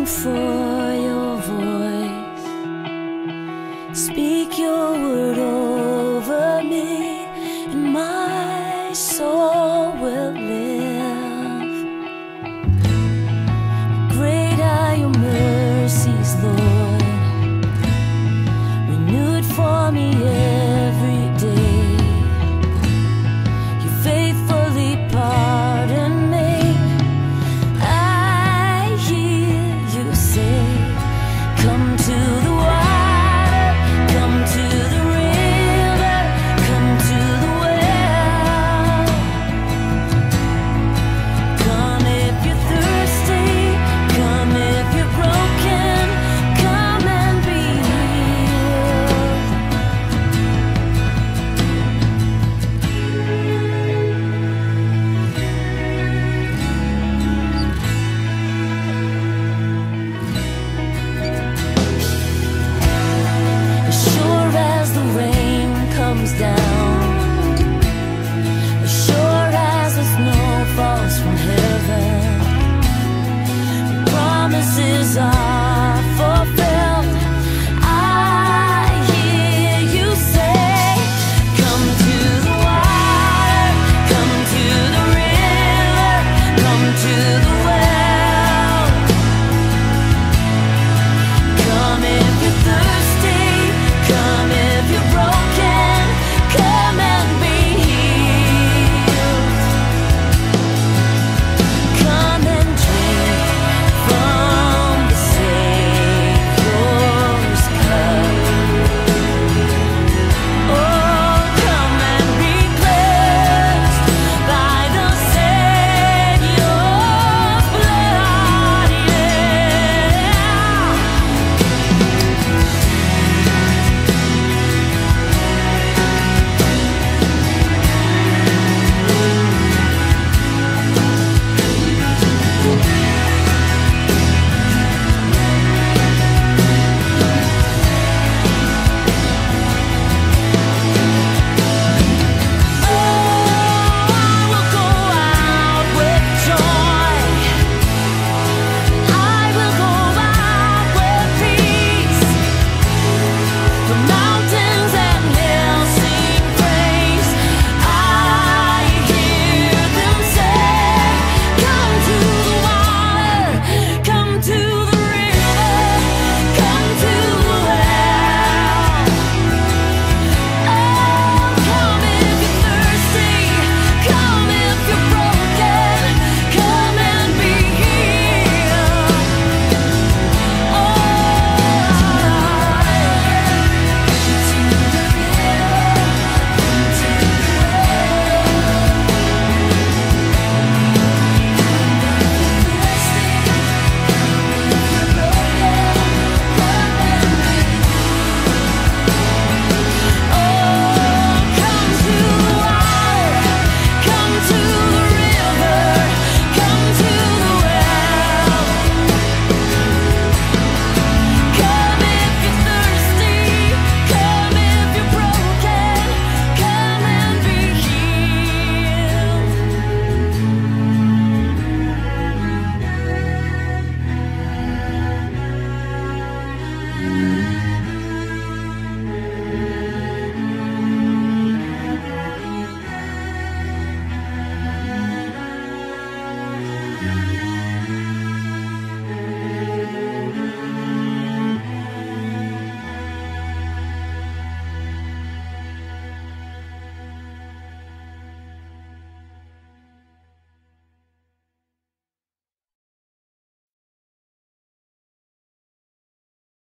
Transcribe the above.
for your voice. Speak your word over me, and my soul will live. Great are your mercies, Lord, renewed for me every day. You faithfully pardon me. I hear you say, come to the water, come to the river, come to the well. Come if you're thirsty, come if you're broken, come and be as sure as the rain comes down, as sure as the snow falls from heaven, promises are fulfilled. I hear you say, come to the water, come to the river, come to the well. Come if you're thirsty, come if you're broken, come and be healed. Come and drink from the Savior's cup. Oh, come and be cleansed by the Savior's blood, yeah. I will go out with joy. I will go out with peace. The mountains and hills sing praise. I hear them say, come to the water, come to the river, come to the well. Oh, come if you're thirsty, come if you're broken, come and be healed.